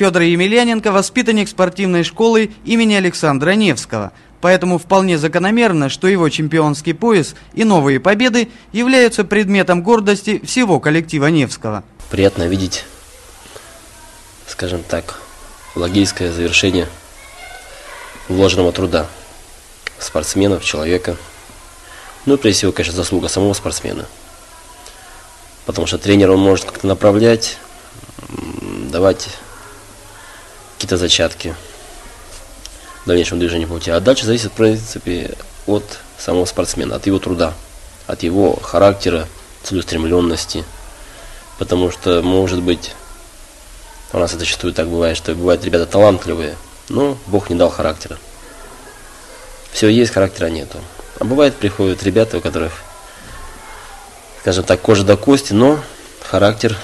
Федор Емельяненко – воспитанник спортивной школы имени Александра Невского, поэтому вполне закономерно, что его чемпионский пояс и новые победы являются предметом гордости всего коллектива Невского. Приятно видеть, скажем так, логическое завершение вложенного труда спортсменов, человека. Ну и прежде всего, конечно, заслуга самого спортсмена. Потому что тренер, он может как-то направлять, давать какие-то зачатки в дальнейшем движении пути. А дальше зависит, в принципе, от самого спортсмена, от его труда, от его характера, целеустремленности. Потому что, может быть, у нас это зачастую так бывает, что бывают ребята талантливые, но Бог не дал характера. Все есть, характера нету. А бывает, приходят ребята, у которых, скажем так, кожа до кости, но характер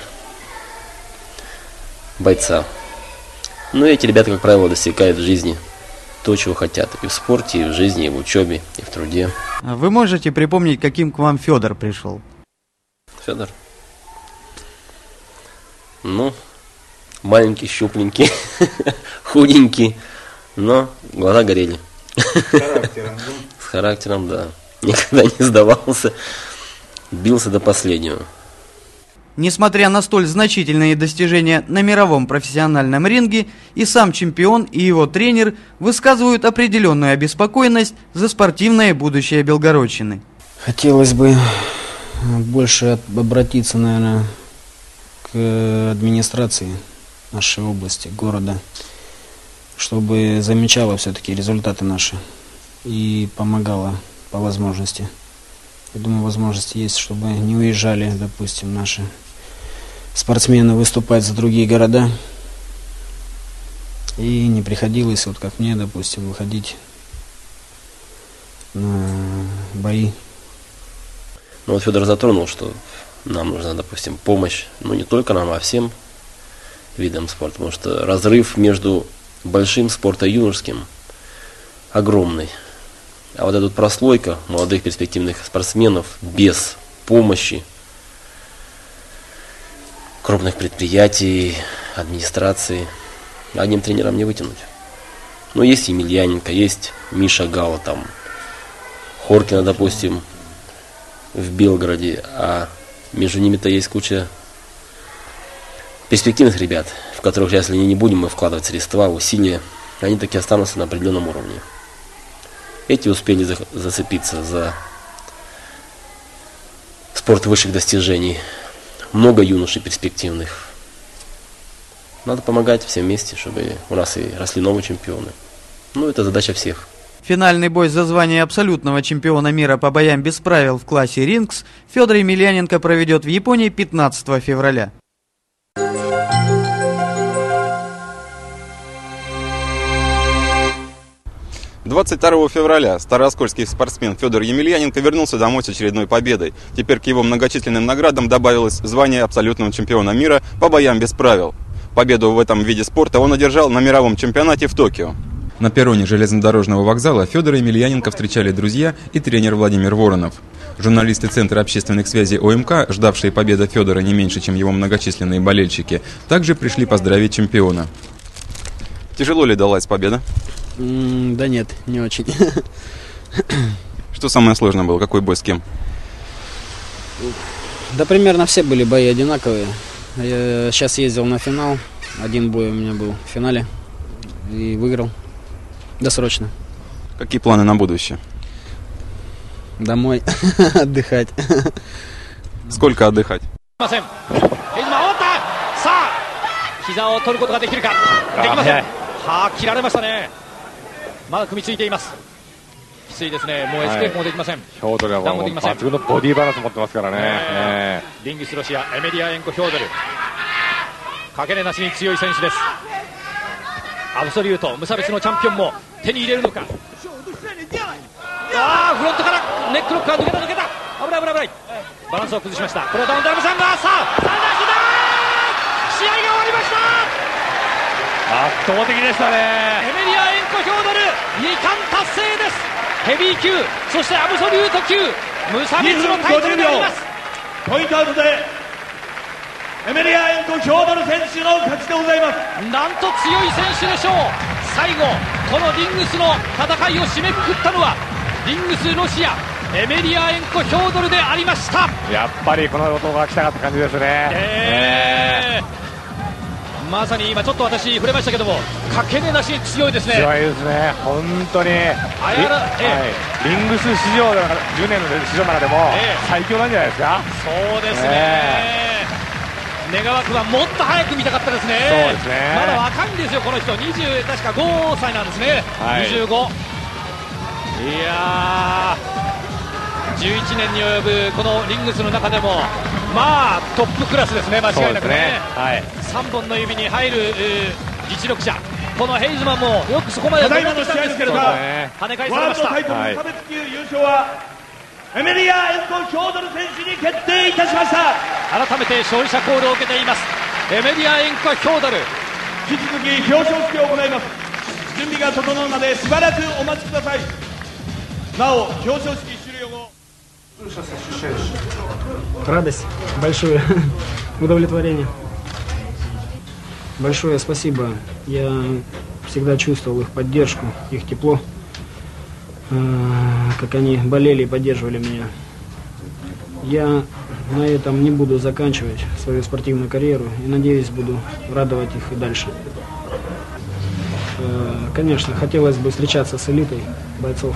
бойца. Ну и эти ребята, как правило, достигают в жизни то, чего хотят. И в спорте, и в жизни, и в учебе, и в труде. Вы можете припомнить, каким к вам Федор пришел? Федор? Ну, маленький, щупленький, худенький, но глаза горели. С характером, да? С характером, да. Никогда не сдавался, бился до последнего. Несмотря на столь значительные достижения на мировом профессиональном ринге, и сам чемпион, и его тренер высказывают определенную обеспокоенность за спортивное будущее Белгородчины. Хотелось бы больше обратиться, наверное, к администрации нашей области, города, чтобы замечала все-таки результаты наши и помогала по возможности. Я думаю, возможности есть, чтобы не уезжали, допустим, наши спортсмены выступать за другие города. И не приходилось, вот как мне, допустим, выходить на бои. Ну вот Федор затронул, что нам нужна, допустим, помощь, ну не только нам, а всем видам спорта, потому что разрыв между большим спортом и юношеским огромный. А вот эта вот прослойка молодых перспективных спортсменов без помощи крупных предприятий, администрации, одним тренером не вытянуть. Но есть Емельяненко, есть Миша Гала, там, Хоркина, допустим, в Белгороде, а между ними-то есть куча перспективных ребят, в которых, если не будем мы вкладывать средства, усилия, они таки останутся на определенном уровне. Эти успели зацепиться за спорт высших достижений. Много юношей перспективных. Надо помогать всем вместе, чтобы у нас и росли новые чемпионы. Ну, это задача всех. Финальный бой за звание абсолютного чемпиона мира по боям без правил в классе рингс Федор Емельяненко проведет в Японии 15 февраля. — 22 февраля старооскольский спортсмен Федор Емельяненко вернулся домой с очередной победой. Теперь к его многочисленным наградам добавилось звание абсолютного чемпиона мира по боям без правил. Победу в этом виде спорта он одержал на мировом чемпионате в Токио. На перроне железнодорожного вокзала Федора Емельяненко встречали друзья и тренер Владимир Воронов. Журналисты Центра общественных связей ОМК, ждавшие победы Федора не меньше, чем его многочисленные болельщики, также пришли поздравить чемпиона. Тяжело ли далась победа? Да нет, не очень. Что самое сложное было? Какой бой с кем? Да примерно все были бои одинаковые. Я сейчас ездил на финал. Один бой у меня был в финале. И выиграл. Досрочно. Какие планы на будущее? Домой отдыхать. Сколько отдыхать? エメリアエンコ・ヒョードル選手の勝ちでございます。 なんと強い選手でしょう。最後このリングスの戦いを締めくくったのはリングスロシアエメリアエンコ・ヒョードルでありました。 やっぱりこの男が来たかった感じですね。 まさに今ちょっと私触れましたけども、かけねなしに強いですね。 強いですね、本当に。リングス史上で10年の史上の中でも最強なんじゃないですか。 そうですね、願わくはもっと早く見たかったですね。 そうですね、 まだ若いんですよこの人、20確か5歳なんですね、25。いやー、11年に及ぶこのリングスの中でもまあトップクラスですね、間違いなくね。3本の指に入る実力者、このヘイズマンもよくそこまでただいまの試合ですけれども、 跳ね返されました。 ワールドタイトル無差別級優勝はエメリアエンコ・ヒョードル選手に決定いたしました。 改めて勝利者コールを受けています。エメリアエンコ・ヒョードル、 引き続き表彰式を行います。準備が整うまでしばらくお待ちください。なお表彰式終了後 Радость, большое удовлетворение. Большое спасибо. Я всегда чувствовал их поддержку, их тепло, как они болели и поддерживали меня. Я на этом не буду заканчивать свою спортивную карьеру и, надеюсь, буду радовать их и дальше. Конечно, хотелось бы встречаться с элитой бойцов.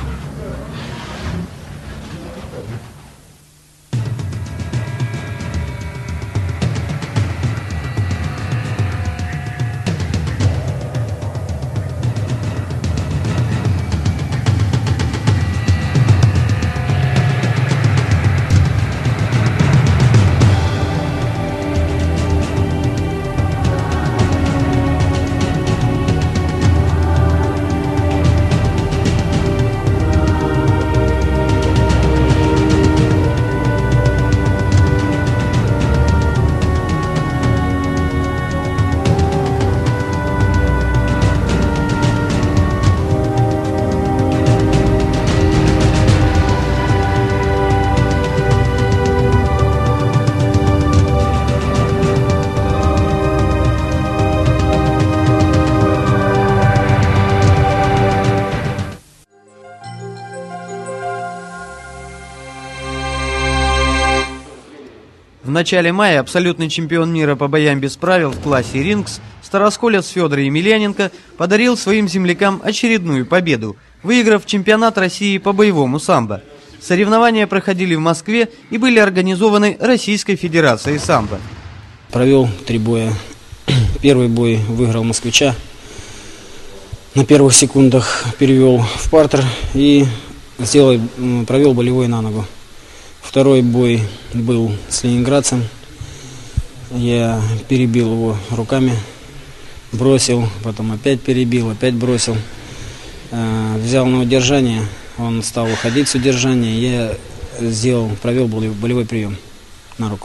В начале мая абсолютный чемпион мира по боям без правил в классе рингс старосколец Федор Емельяненко подарил своим землякам очередную победу, выиграв чемпионат России по боевому самбо. Соревнования проходили в Москве и были организованы Российской Федерацией самбо. Провел 3 боя. Первый бой выиграл москвича. На первых секундах перевел в партер и провел болевой на ногу. Второй бой был с ленинградцем. Я перебил его руками, бросил, потом опять перебил, опять бросил. Взял на удержание, он стал уходить с удержания. Я провел болевой прием на руку.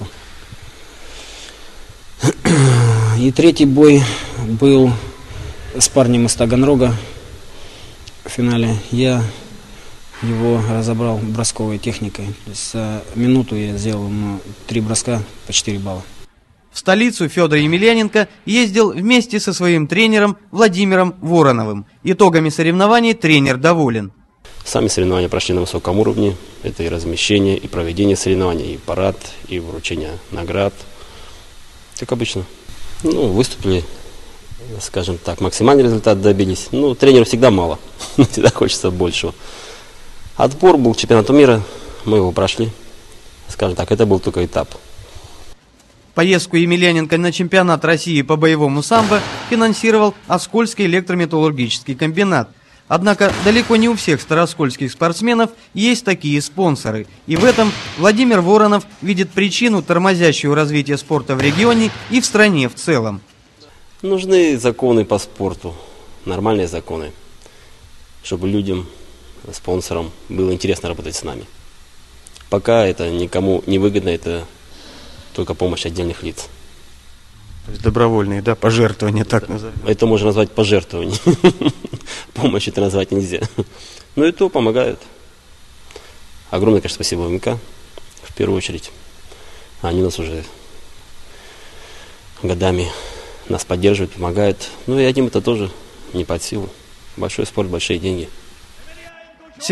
И третий бой был с парнем из Таганрога в финале. Я его разобрал бросковой техникой. За минуту я сделал ему 3 броска по 4 балла. В столицу Федор Емельяненко ездил вместе со своим тренером Владимиром Вороновым. Итогами соревнований тренер доволен. Сами соревнования прошли на высоком уровне. Это и размещение, и проведение соревнований, и парад, и вручение наград. Как обычно. Выступили, скажем так, максимальный результат добились. Тренеру всегда мало, всегда хочется большего. Отбор был к чемпионату мира, мы его прошли. Скажем так, это был только этап. Поездку Емельяненко на чемпионат России по боевому самбо финансировал Оскольский электрометаллургический комбинат. Однако далеко не у всех староскольских спортсменов есть такие спонсоры. И в этом Владимир Воронов видит причину, тормозящую развитие спорта в регионе и в стране в целом. Нужны законы по спорту, нормальные законы, чтобы людям, спонсорам было интересно работать с нами. Пока это никому не выгодно, это только помощь отдельных лиц. То есть добровольные, да, пожертвования, так назовем. Это можно назвать пожертвованием. Помощь это назвать нельзя. Но и то помогают. Огромное, конечно, спасибо ОМК, в первую очередь. Они нас уже годами нас поддерживают, помогают. Ну и одним это тоже не под силу. Большой спорт, большие деньги.